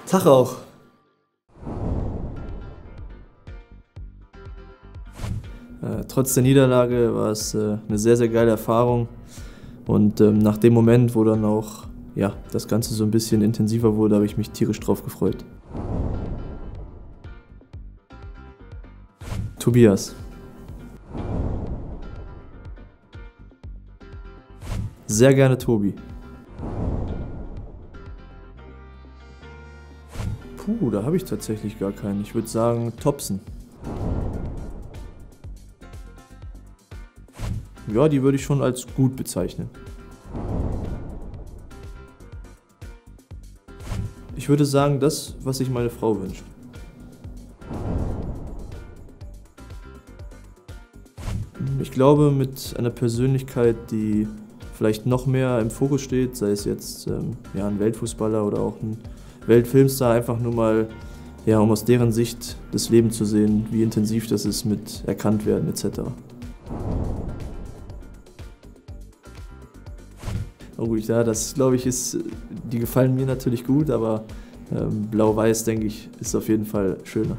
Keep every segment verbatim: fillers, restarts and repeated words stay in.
Tag auch. Äh, trotz der Niederlage war es äh, eine sehr, sehr geile Erfahrung. Und ähm, nach dem Moment, wo dann auch ja, das Ganze so ein bisschen intensiver wurde, habe ich mich tierisch drauf gefreut. Tobias. Sehr gerne Tobi. Puh, da habe ich tatsächlich gar keinen. Ich würde sagen Thompson. Ja, die würde ich schon als gut bezeichnen. Ich würde sagen, das, was sich meine Frau wünscht. Ich glaube, mit einer Persönlichkeit, die vielleicht noch mehr im Fokus steht, sei es jetzt ähm, ja, ein Weltfußballer oder auch ein Weltfilmstar, einfach nur mal, ja, um aus deren Sicht das Leben zu sehen, wie intensiv das ist mit Erkanntwerden et cetera. Oh gut, ja, das glaube ich ist, die gefallen mir natürlich gut, aber ähm, blau-weiß, denke ich, ist auf jeden Fall schöner.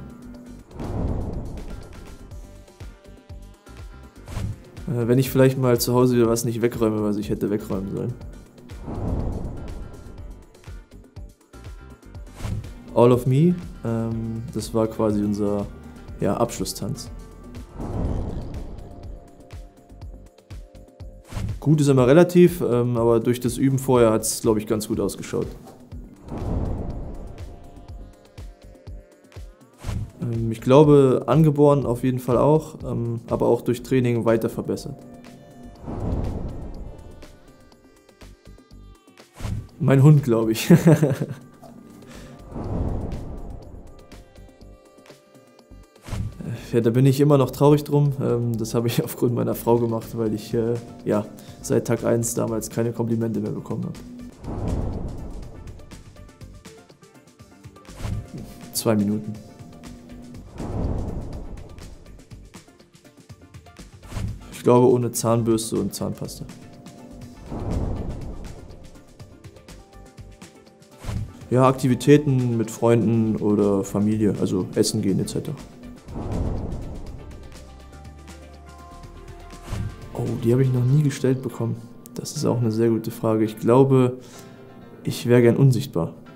Äh, wenn ich vielleicht mal zu Hause wieder was nicht wegräume, was ich hätte wegräumen sollen. All of Me, ähm, das war quasi unser ja, Abschlusstanz. Gut ist immer relativ, ähm, aber durch das Üben vorher hat es, glaube ich, ganz gut ausgeschaut. Ähm, ich glaube, angeboren auf jeden Fall auch, ähm, aber auch durch Training weiter verbessert. Mein Hund, glaube ich. Ja, da bin ich immer noch traurig drum. Das habe ich aufgrund meiner Frau gemacht, weil ich äh, ja, seit Tag eins damals keine Komplimente mehr bekommen habe. Zwei Minuten. Ich glaube ohne Zahnbürste und Zahnpasta. Ja, Aktivitäten mit Freunden oder Familie, also essen gehen et cetera. Oh, die habe ich noch nie gestellt bekommen. Das ist auch eine sehr gute Frage. Ich glaube, ich wäre gern unsichtbar.